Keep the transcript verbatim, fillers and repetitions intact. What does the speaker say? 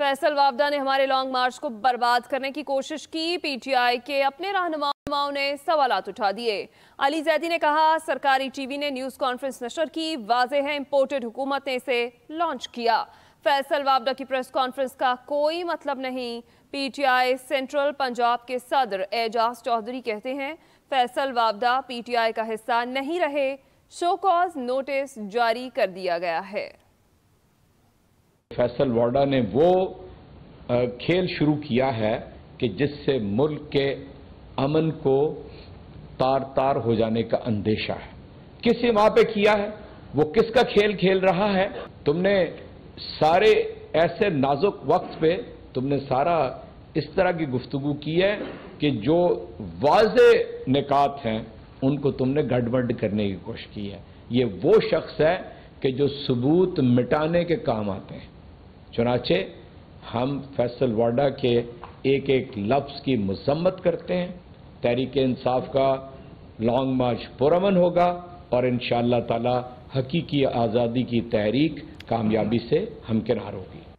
فیصل وابدہ نے ہمارے long march کو برباد کرنے کی کوشش کی۔ پی ٹی آئی کے اپنے رہنماؤں نے سوالات اٹھا دیے۔ علی زیدی نے کہا سرکاری ٹی وی نے نیوز کانفرنس نشر کی، واضح ہے امپورٹڈ حکومت نے اسے لانچ کیا۔ فیصل وابدہ کی پریس کانفرنس کا کوئی مطلب نہیں۔ پی ٹی آئی سینٹرل پنجاب کے صدر اعجاز چودھری کہتے ہیں فیصل وابدہ پی ٹی آئی کا حصہ نہیں رہے، شو کاز نوٹس جاری کر دیا گیا ہے۔ فیصل وابدہ نے وہ کھیل شروع کیا ہے کہ جس سے ملک کے امن کو تار تار ہو جانے کا اندیشہ ہے۔ کس ماں پہ کیا ہے؟ وہ کس کا کھیل کھیل رہا ہے؟ تم نے سارے ایسے نازک وقت پہ تم نے سارا اس طرح کی گفتگو کی ہے کہ جو واضح نکات ہیں ان کو تم نے گڑبڑ کرنے کی کوشش کی ہے۔ یہ وہ شخص ہے کہ جو ثبوت مٹانے کے کام آتے ہیں۔ چنانچہ ہم فیصل وابدہ کے ایک ایک لفظ کی مذمت کرتے ہیں۔ تحریک انصاف کا لانگ مارچ پرامن ہوگا اور انشاءاللہ تعالی حقیقی آزادی کی تحریک کامیابی سے ہمکنار ہوگی۔